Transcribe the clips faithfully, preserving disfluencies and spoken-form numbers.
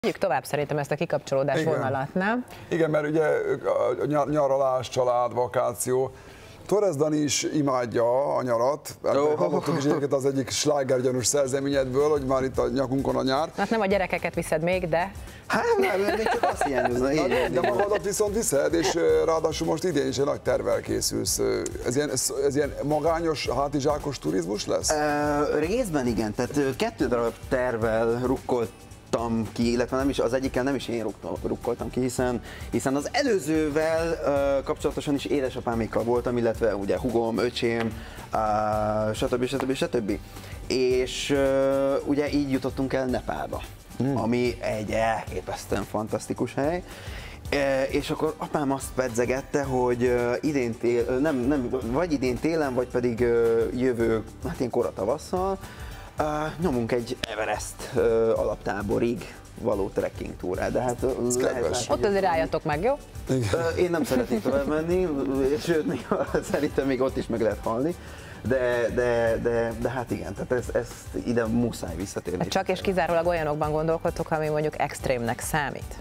Vigyük tovább szerintem ezt a kikapcsolódás Igen. vonalat, nem? Igen, mert ugye a nyar, nyaralás, család, vakáció. Torres Dani is imádja a nyarat. Oh. Hallottuk is egyébként az egyik slágergyanús szerzeményedből, hogy már itt a nyakunkon a nyár. Hát nem a gyerekeket viszed még, de... Hát nem, még csak azt hiányozna. De magadat viszont viszed, és ráadásul most idén is egy nagy tervvel készülsz. Ez ilyen, ez ilyen magányos, hátizsákos turizmus lesz? Uh, részben igen, tehát kettő darab tervvel rukkolt ki, illetve nem is, az egyikkel nem is én rukkoltam ki, hiszen, hiszen az előzővel uh, kapcsolatosan is édesapámékkal voltam, illetve ugye hugom, öcsém, uh, stb. stb. stb. És uh, ugye így jutottunk el Nepálba, hmm. ami egy elképesztően fantasztikus hely. E, és akkor apám azt pedzegette, hogy uh, idén tél, nem, nem, vagy idén télen, vagy pedig uh, jövő, hát ilyen kora tavasszal, Uh, nyomunk egy Everest uh, alaptáborig való trekking túrát, de hát uh, lehet, ott azért álljatok meg, jó? Uh, én nem szeretnék tovább menni, sőt, még, szerintem még ott is meg lehet halni, de, de, de, de hát igen, tehát ez, ezt ide muszáj visszatérni. Csak és kizárólag olyanokban gondolkodtok, ami mondjuk extrémnek számít?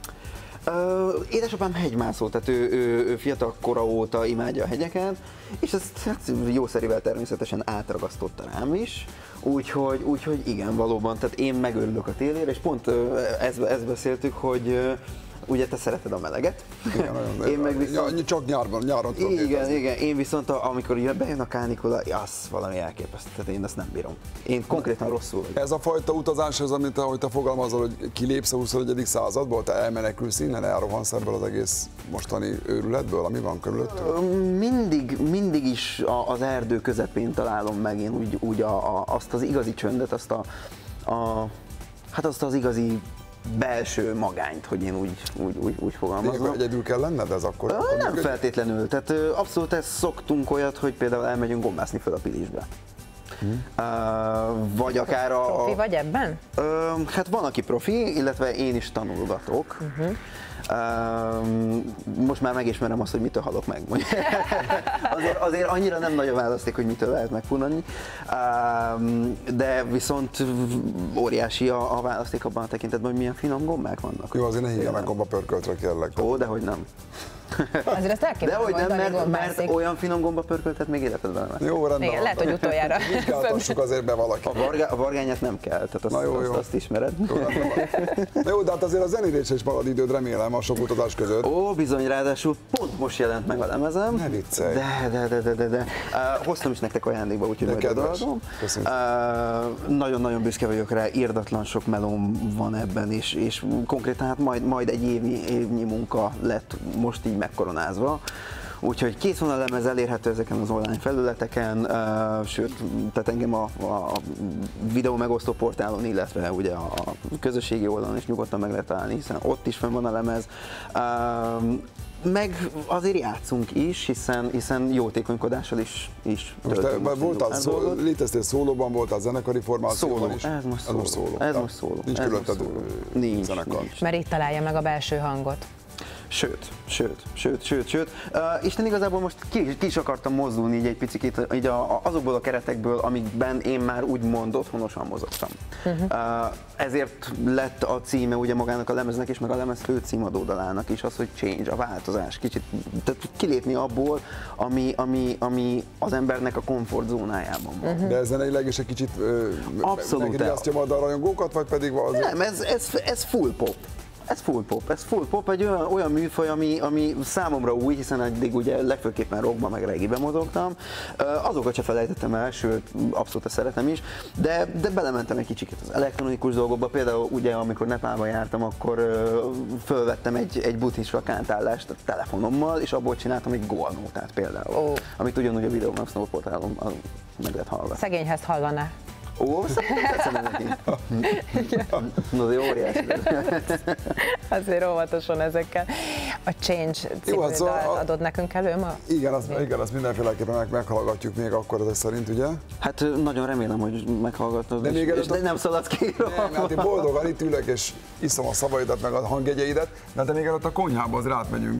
Uh, édesapám hegymászó, tehát ő, ő, ő fiatal kora óta imádja a hegyeket, és ezt hát, jószerivel természetesen átragasztotta rám is, úgyhogy, úgyhogy igen, valóban, tehát én megörülök a télére, és pont uh, ezt, ezt beszéltük, hogy uh, ugye te szereted a meleget. Igen, nagyon, én meg viszont... ja, csak nyárban, nyáron tudom Igen, létezni. igen, én viszont a, amikor jön, bejön a kánikula, az valami elképesztő, tehát én ezt nem bírom. Én konkrétan rosszul vagyok. Ez a fajta utazás, az, amit te, ahogy te fogalmazol, hogy kilépsz a huszonegyedik századból, te elmenekülsz innen, elrohansz ebből az egész mostani őrületből, ami van körülöttünk? Mindig, mindig is az erdő közepén találom meg én úgy, úgy a, a, azt az igazi csöndet, azt a, a, hát azt az igazi belső magányt, hogy én úgy, úgy, úgy, úgy fogalmazom. Akkor egyedül kell lenned ez akkor? Ö, nem akkor feltétlenül, tehát abszolút ezt szoktunk olyat, hogy például elmegyünk gombászni föl a Pilisbe. Hmm. Uh, vagy akár a... Profi vagy ebben? Uh, hát van, aki profi, illetve én is tanulgatok. Uh-huh. Uh, most már megismerem azt, hogy mitől halok meg. azért, azért annyira nem nagy a választék, hogy mitől lehet megfullani, uh, de viszont óriási a, a választék abban a tekintetben, hogy milyen finom gombák vannak. Jó, azért ne hívja meg gomba pörköltre, kérlek. Ó, dehogy nem. Azért ezt el kéne Dehogy nem, mert, mert olyan finom gomba pörköltet még életedben nem. Jó, rendben. Igen, lehet, hogy utoljára. Vizsgáltassuk azért be valaki. A, vargá, a vargányát nem kell, tehát azt, jó, azt, jó. azt ismered. Jó, jó, de hát azért a zenélésre is marad időd, remélem, a sok utazás között. Ó, bizony, ráadásul pont most jelent meg a lemezem. Ne viccelj. De, de, de, de, de, de. Uh, hoztam is nektek ajándékba, úgyhogy majd odaadom. Nagyon-nagyon uh, büszke vagyok rá, irdatlan sok melóm van ebben, és, és konkrétan hát majd, majd egy évi, évnyi munka lett most így megkoronázva. Úgyhogy kész van a lemez, elérhető ezeken az online felületeken, uh, sőt, tehát engem a, a videó megosztó portálon, illetve ugye a, a közösségi oldalon is nyugodtan meg lehet találni, hiszen ott is fenn van a lemez. Uh, meg azért játszunk is, hiszen, hiszen jótékonykodással is, is most te, voltál szó, léteztél szólóban, voltál zenekari formációban szóló. is? Ez most szóló. Ez most szóló. Ez most szóló. Nincs körülötted zenekar. Nincs. Mert itt találja meg a belső hangot. Sőt, sőt, sőt, sőt, sőt. Uh, Isten igazából most ki, ki is akartam mozdulni így egy picit így a, a, azokból a keretekből, amikben én már úgymond otthonosan mozogtam. Uh-huh. uh, ezért lett a címe ugye magának a lemeznek is, meg a lemez fő címadó dalának is az, hogy change, a változás. Kicsit tehát kilépni abból, ami, ami, ami az embernek a komfortzónájában van. Uh-huh. De ez zeneileg is egy kicsit megriasztja majd a rajongókat, vagy pedig azért... Nem, ez, ez, ez full pop. Ez full pop, ez full pop, egy olyan, olyan műfaj, ami, ami számomra új, hiszen eddig ugye legfőképpen rockban meg reggae-ben mozogtam. Azokat se felejtettem el, sőt, abszolút szeretem is, de, de belementem egy kicsit az elektronikus dolgokba. Például ugye, amikor Nepálba jártam, akkor fölvettem egy, egy buddhista kántállást a telefonommal, és abból csináltam egy goalnótát például, oh. amit ugyanúgy a Video Max portálon meg lehet hallgatni. Szegényhez hallaná. Ó, tetszene neki. No, de óriási. Azért óvatosan ezekkel. A Change című hát szóval dalt adod nekünk elő ma? Igen, azt, igen, azt mindenféleképpen meg, meghallgatjuk még akkor ezek szerint, ugye? Hát nagyon remélem, hogy meghallgatod, de, és, és de nem szaladsz ki. Nem, hát én boldogan itt ülök és iszom a szavaidat, meg a hangjegyeidet, de még előtt a konyhába azért átmegyünk.